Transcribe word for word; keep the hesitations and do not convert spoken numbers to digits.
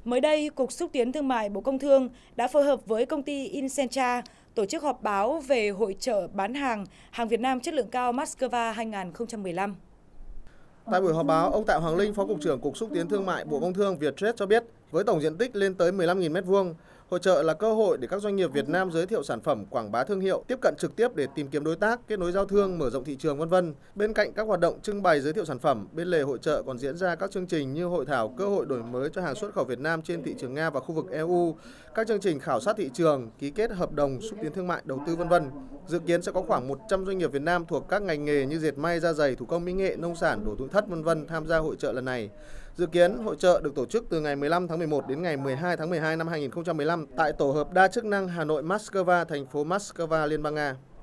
Mới đây, Cục Xúc tiến Thương mại Bộ Công Thương đã phối hợp với công ty Incentra tổ chức họp báo về hội chợ bán hàng hàng Việt Nam chất lượng cao Moscow hai không một lăm. Tại buổi họp báo, ông Tạ Hoàng Linh, Phó Cục trưởng Cục Xúc tiến Thương mại Bộ Công Thương Viettrade cho biết, với tổng diện tích lên tới mười lăm nghìn mét vuông, hội chợ là cơ hội để các doanh nghiệp Việt Nam giới thiệu sản phẩm, quảng bá thương hiệu, tiếp cận trực tiếp để tìm kiếm đối tác, kết nối giao thương, mở rộng thị trường vân vân. Bên cạnh các hoạt động trưng bày giới thiệu sản phẩm, bên lề hội chợ còn diễn ra các chương trình như hội thảo cơ hội đổi mới cho hàng xuất khẩu Việt Nam trên thị trường Nga và khu vực e u, các chương trình khảo sát thị trường, ký kết hợp đồng xúc tiến thương mại, đầu tư vân vân. Dự kiến sẽ có khoảng một trăm doanh nghiệp Việt Nam thuộc các ngành nghề như dệt may, da giày, thủ công mỹ nghệ, nông sản, đồ nội thất vân vân tham gia hội chợ lần này. Dự kiến hội chợ được tổ chức từ ngày mười lăm tháng mười một đến ngày mười hai tháng mười hai năm hai nghìn không trăm mười lăm tại tổ hợp đa chức năng Hà Nội Moscow, thành phố Moscow, Liên bang Nga.